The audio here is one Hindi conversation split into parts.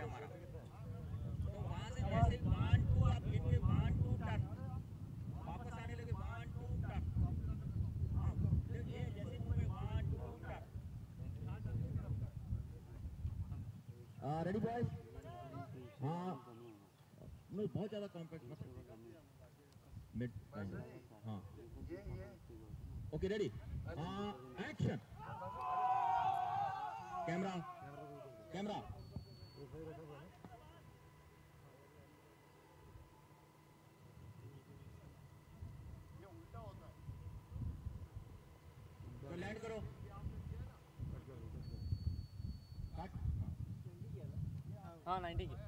हमारा। तो वहाँ से जैसे 1 2 आप गिनिए, 1 2 टर्न, वापस आने लगे 1 2 टर्न। हाँ, तो ये जैसे मूवमेंट 1 2 टर्न। Ready boys? हाँ, नहीं बहुत ज़्यादा कॉम्पैक्ट मत मिड। हाँ, okay ready, action. Camera camera तो लैंड करो। हाँ 90 की।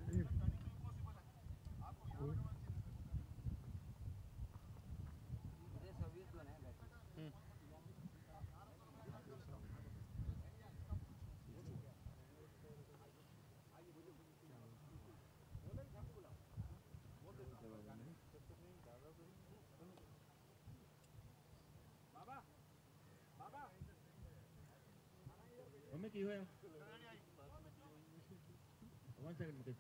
हमें की होया 1 सेकंड मुकेश।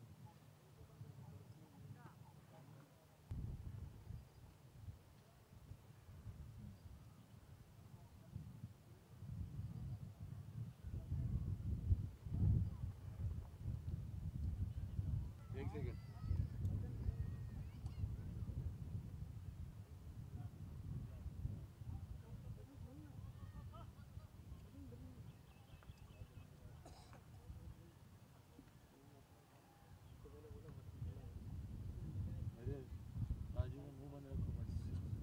एक सेकंड। राजू का मुंह बंद रखो बस।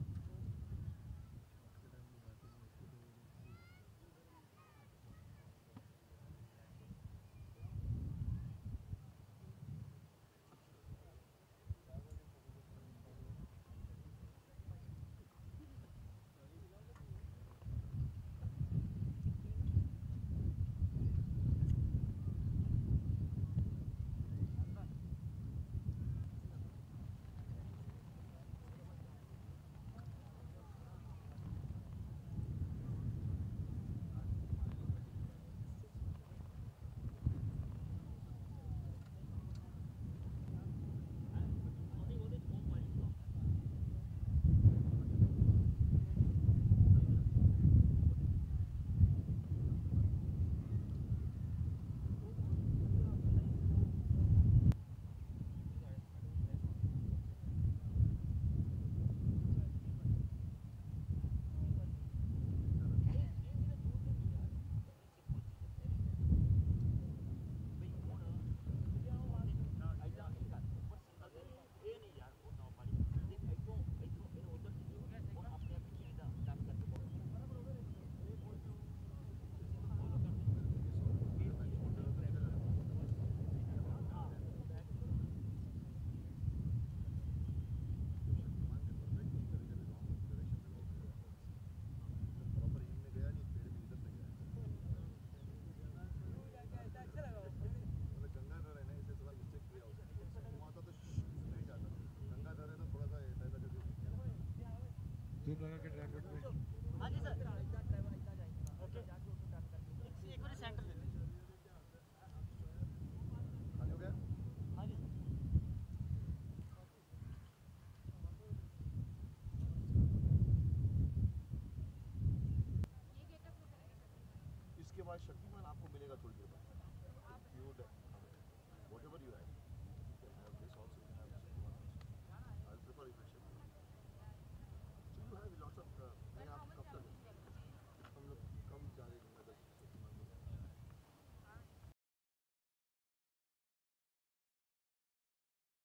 ट्यूब लगा के ड्राइवर पे। हाँ जी सर। ओके एक बार सेंटर ले लीजिए। खाली हो गया? हाँ जी सर। इसके बाद शक्तिमान आपको मिलेगा थोड़ी देर बाद। Whatever you